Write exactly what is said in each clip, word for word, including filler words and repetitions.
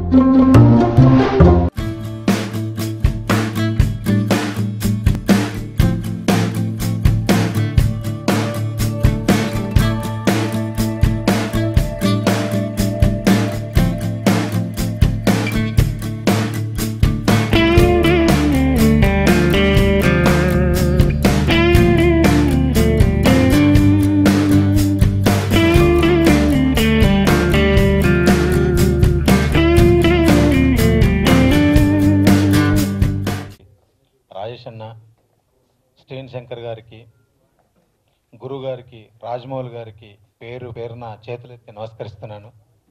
రాజేష్ అన్న, స్టీన్ శంకర్ గారికి, గురువు గారికి, రాజమౌళి గారికి పేరు పేరున చేతులెత్తి నమస్కరిస్తున్నాను.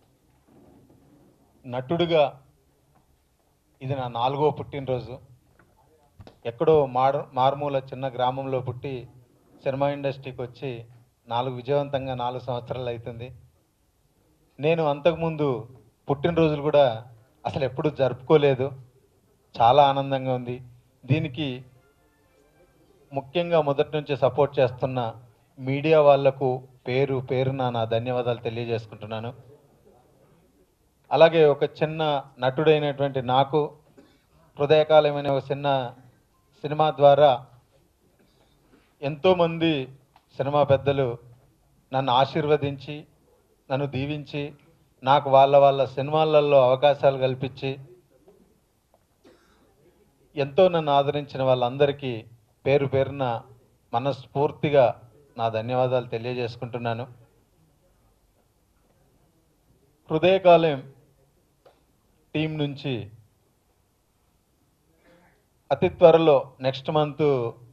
నటుడుగా ఇది నా నాలుగో పుట్టినరోజు. ఎక్కడో మార్ మారుమూల చిన్న గ్రామంలో పుట్టి సినిమా ఇండస్ట్రీకి వచ్చి నాలుగు విజయవంతంగా నాలుగు సంవత్సరాలు అవుతుంది. నేను అంతకుముందు పుట్టినరోజులు కూడా అసలు ఎప్పుడు జరుపుకోలేదు. చాలా ఆనందంగా ఉంది. దీనికి ముఖ్యంగా మొదటి నుంచి సపోర్ట్ చేస్తున్న మీడియా వాళ్లకు పేరు పేరున నా ధన్యవాదాలు తెలియజేసుకుంటున్నాను. అలాగే ఒక చిన్న నటుడైనటువంటి నాకు హృదయకాలమైన ఒక చిన్న సినిమా ద్వారా ఎంతోమంది సినిమా పెద్దలు నన్ను ఆశీర్వదించి, నన్ను దీవించి, నాకు వాళ్ళ వాళ్ళ సినిమాలలో అవకాశాలు కల్పించి ఎంతో నన్ను ఆదరించిన వాళ్ళందరికీ పేరు పేరున మనస్ఫూర్తిగా నా ధన్యవాదాలు తెలియజేసుకుంటున్నాను. హృదయకాలం టీం నుంచి అతి త్వరలో నెక్స్ట్ మంత్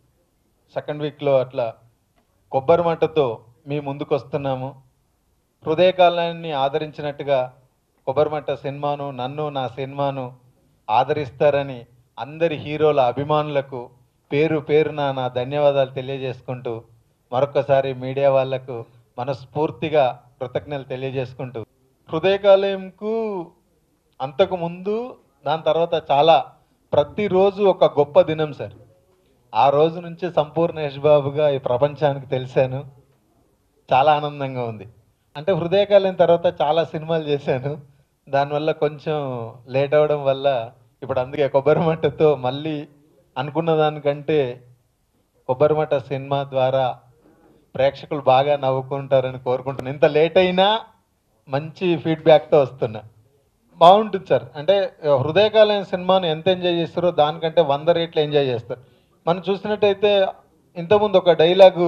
సెకండ్ వీక్లో అట్లా కొబ్బరి మంటతో మీ ముందుకు వస్తున్నాము. హృదయకాలాన్ని ఆదరించినట్టుగా కొబ్బరి మంట సినిమాను, నన్ను, నా సినిమాను ఆదరిస్తారని అందరి హీరోల అభిమానులకు పేరు పేరున నా ధన్యవాదాలు తెలియజేసుకుంటూ మరొకసారి మీడియా వాళ్లకు మనస్ఫూర్తిగా కృతజ్ఞతలు తెలియజేసుకుంటూ హృదయకాలంకు అంతకు ముందు దాని తర్వాత చాలా ప్రతిరోజు ఒక గొప్ప దినం సార్. ఆ రోజు నుంచి సంపూర్ణ యశ్ బాబుగా ఈ ప్రపంచానికి తెలిసాను. చాలా ఆనందంగా ఉంది. అంటే హృదయకాలం తర్వాత చాలా సినిమాలు చేశాను. దానివల్ల కొంచెం లేట్ అవ్వడం వల్ల ఇప్పుడు అందుకే కొబ్బరి మంటతో మళ్ళీ అనుకున్న దానికంటే కొబ్బరి మంట సినిమా ద్వారా ప్రేక్షకులు బాగా నవ్వుకుంటారని కోరుకుంటున్నాను. ఇంత లేట్ అయినా మంచి ఫీడ్బ్యాక్తో వస్తున్నా. బాగుంటుంది సార్. అంటే హృదయకాలం సినిమాను ఎంత ఎంజాయ్ చేస్తారో దానికంటే వంద రేట్లు ఎంజాయ్ చేస్తారు. మనం చూసినట్టయితే ఇంతకుముందు ఒక డైలాగు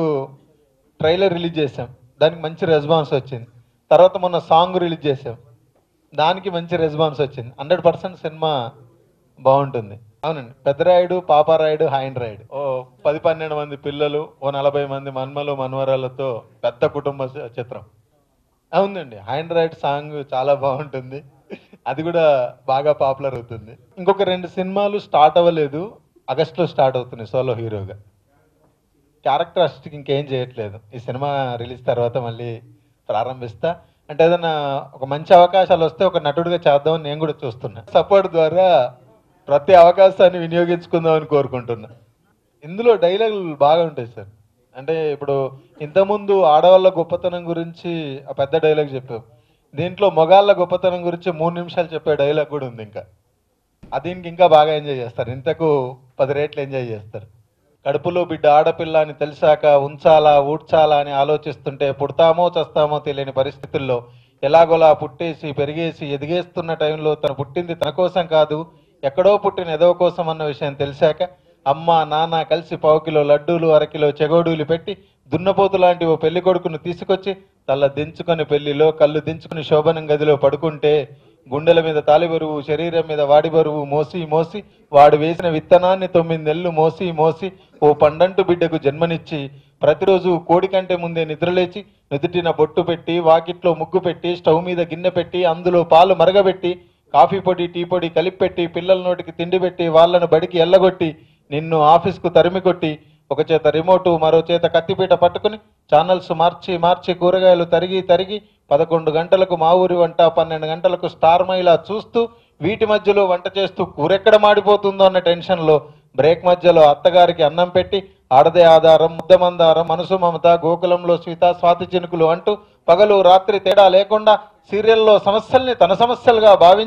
ట్రైలర్ రిలీజ్ చేసాం, దానికి మంచి రెస్పాన్స్ వచ్చింది. తర్వాత మొన్న సాంగ్ రిలీజ్ చేసాం, దానికి మంచి రెస్పాన్స్ వచ్చింది. హండ్రెడ్ పర్సెంట్ సినిమా బాగుంటుంది. అవునండి. పెద్దరాయుడు, పాపారాయుడు, హాయిన్ రాయుడు, ఓ పది పన్నెండు మంది పిల్లలు, ఓ నలభై మంది మన్మలు మన్వరాలతో పెద్ద కుటుంబ చిత్రం. అవునండి. హాయిన్ రాయుడు సాంగ్ చాలా బాగుంటుంది. అది కూడా బాగా పాపులర్ అవుతుంది. ఇంకొక రెండు సినిమాలు స్టార్ట్ అవ్వలేదు, ఆగస్టులో స్టార్ట్ అవుతున్నాయి సోలో హీరోగా. క్యారెక్టర్ ఆర్టిస్ట్కి ఇంకేం చేయట్లేదు. ఈ సినిమా రిలీజ్ తర్వాత మళ్ళీ ప్రారంభిస్తా. అంటే ఏదైనా ఒక మంచి అవకాశాలు వస్తే ఒక నటుడిగా చేద్దామని నేను కూడా చూస్తున్నా. సపోర్ట్ ద్వారా ప్రతి అవకాశాన్ని వినియోగించుకుందామని కోరుకుంటున్నా. ఇందులో డైలాగులు బాగా ఉంటాయి సార్. అంటే ఇప్పుడు ఇంతకుముందు ఆడవాళ్ళ గొప్పతనం గురించి ఆ పెద్ద డైలాగ్ చెప్పాం. దీంట్లో మగాళ్ళ గొప్పతనం గురించి మూడు నిమిషాలు చెప్పే డైలాగ్ కూడా ఉంది. ఇంకా దీనికి ఇంకా బాగా ఎంజాయ్ చేస్తారు. ఇంతకు పది రేట్లు ఎంజాయ్ చేస్తారు. కడుపులో బిడ్డ ఆడపిల్ల అని తెలిసాక ఉంచాలా ఊడ్చాలా అని ఆలోచిస్తుంటే పుడతామో చస్తామో తెలియని పరిస్థితుల్లో ఎలాగోలా పుట్టేసి పెరిగేసి ఎదిగేస్తున్న టైంలో తను పుట్టింది తన కోసం కాదు, ఎక్కడో పుట్టిన ఎదవ కోసం అన్న విషయం తెలిసాక అమ్మ నాన్న కలిసి పావు కిలో లడ్డూలు, అరకిలో చెగోడూలు పెట్టి దున్నపోతు లాంటి ఓ పెళ్లి కొడుకును తీసుకొచ్చి తల దించుకొని పెళ్లిలో కళ్ళు దించుకుని శోభనం గదిలో పడుకుంటే గుండెల మీద తాలి బరువు, శరీరం మీద వాడి బరువు మోసి మోసి వాడు వేసిన విత్తనాన్ని తొమ్మిది నెలలు మోసి మోసి ఓ పండంటు బిడ్డకు జన్మనిచ్చి ప్రతిరోజు కోడి కంటే ముందే నిద్రలేచి నుదుటిన బొట్టు పెట్టి వాకిట్లో ముగ్గు పెట్టి స్టవ్ మీద గిన్నె పెట్టి అందులో పాలు మరగబెట్టి కాఫీ పొడి టీ పొడి కలిపి పెట్టి పిల్లల నోటికి తిండి పెట్టి వాళ్ళను బడికి ఎల్లగొట్టి నిన్ను ఆఫీస్కు తరిమి కొట్టి ఒక చేత రిమోటు మరో చేత కత్తిపీట పట్టుకుని ఛానల్స్ మార్చి మార్చి కూరగాయలు తరిగి తరిగి పదకొండు గంటలకు మా ఊరి వంట, పన్నెండు గంటలకు స్టార్ మైలా చూస్తూ వీటి మధ్యలో వంట చేస్తూ కూరెక్కడ మాడిపోతుందో అన్న టెన్షన్లో బ్రేక్ మధ్యలో అత్తగారికి అన్నం పెట్టి ఆడదే ఆధారం, ముద్దమందారం, మనసు మమత, గోకులంలో సీత, స్వాతి చినుకులు అంటూ పగలు రాత్రి తేడా లేకుండా సీరియల్లో సమస్యల్ని తన సమస్యలుగా భావించి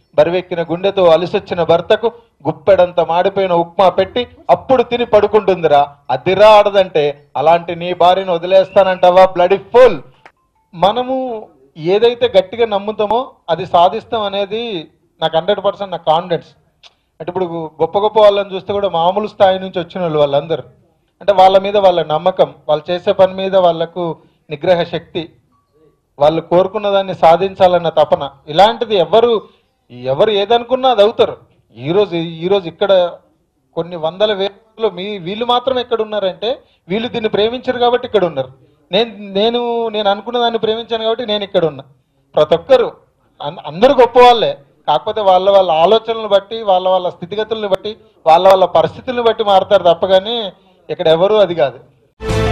బరివెక్కిన గుండెతో అలిసొచ్చిన భర్తకు గుప్పెడంత మాడిపోయిన ఉప్మా పెట్టి అప్పుడు తిని పడుకుంటుందిరా, అదిరా ఆడదంటే అలాంటి నీ భార్యను వదిలేస్తానంటావా బ్లడీ ఫుల్. మనము ఏదైతే గట్టిగా నమ్ముతామో అది సాధిస్తాం అనేది నాకు హండ్రెడ్ పర్సెంట్ నాకు కాన్ఫిడెన్స్. అంటే ఇప్పుడు గొప్ప గొప్ప వాళ్ళని చూస్తే కూడా మామూలు స్థాయి నుంచి వచ్చిన వాళ్ళు వాళ్ళందరూ, అంటే వాళ్ళ మీద వాళ్ళ నమ్మకం, వాళ్ళు చేసే పని మీద వాళ్ళకు నిగ్రహ శక్తి, వాళ్ళు కోరుకున్న దాన్ని సాధించాలన్న తపన, ఇలాంటిది ఎవరు ఎవరు ఏదనుకున్నా అది అవుతారు. ఈరోజు ఈరోజు ఇక్కడ కొన్ని వందల వేలలో మీ వీళ్ళు మాత్రం ఎక్కడ ఉన్నారంటే వీళ్ళు దీన్ని ప్రేమించరు కాబట్టి ఇక్కడ ఉన్నారు. నేను నేను నేను అనుకున్న దాన్ని ప్రేమించాను కాబట్టి నేను ఇక్కడ ఉన్నా. ప్రతి ఒక్కరు అందరూ గొప్ప వాళ్ళే, కాకపోతే వాళ్ళ వాళ్ళ ఆలోచనలను బట్టి, వాళ్ళ వాళ్ళ స్థితిగతులను బట్టి, వాళ్ళ వాళ్ళ పరిస్థితులను బట్టి మారుతారు తప్ప కానీ ఇక్కడ ఎవరు అది కాదు.